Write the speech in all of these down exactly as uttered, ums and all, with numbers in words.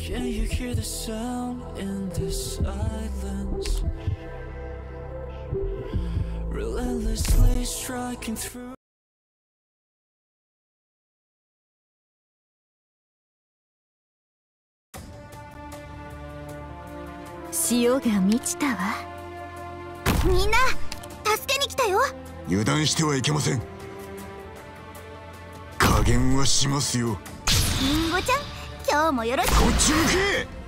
Can you hear the sound in this silence? Relentlessly striking through. 潮が満ちたわ。みんな助けに来たよ。 油断してはいけません。加減はしますよ。 リンゴちゃん、今日もよろしく。 こっち向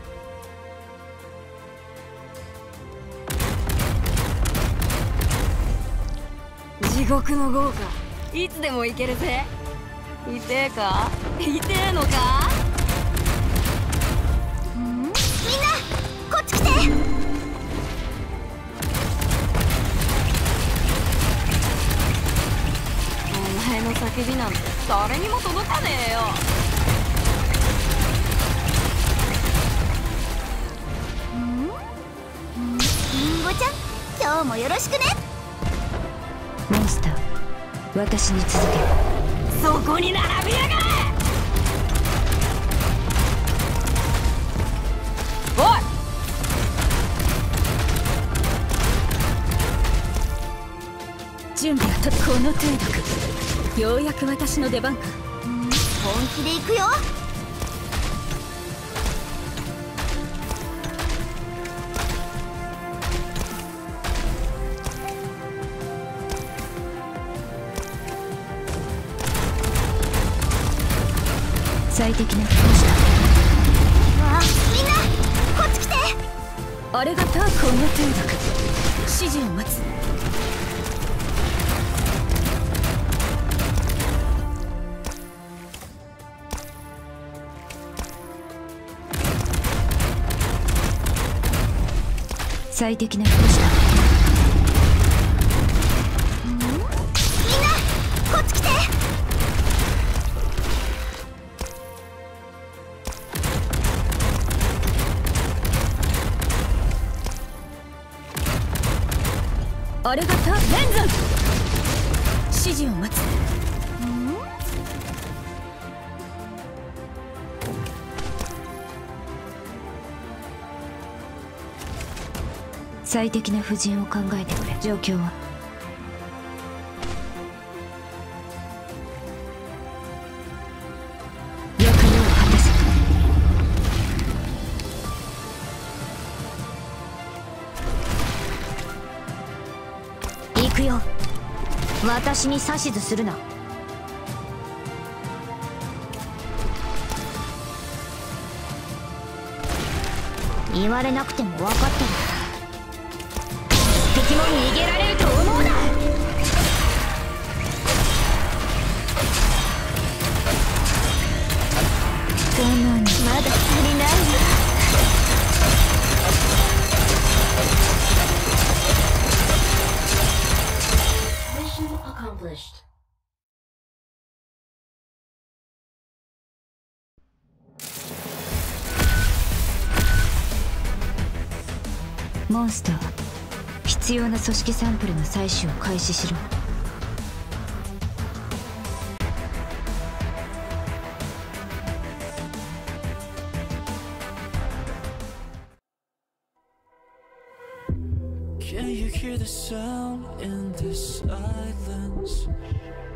け。地獄の豪華、いつでも行けるぜ。痛えか？痛えのか？ ん？みんなこっち来て。 お前の叫びなんて誰にも届かねえよ。 ん？リンゴちゃん、今日もよろしくね。 モンスター、私に続け。 そこに並びやがれ。おい、 準備はとこの程度か。ようやく私の出番か。 本気で行くよ。 最適な風した。 わあ、みんなこっち来て。 あれがターコンの程度か。指示を待つ。最適な風した。 みんなこっち来て。 あれがターレンザン。指示を待つ。最適な布陣を考えてくれ。状況は？役目を果たせ。行くよ。私に指図するな。言われなくても分かってる。敵も逃げられると思うな。我慢まだ足りないよ。 Mission accomplished. モンスター、必要な組織サンプルの採取を開始しろ。 Can you hear the sound in this silence?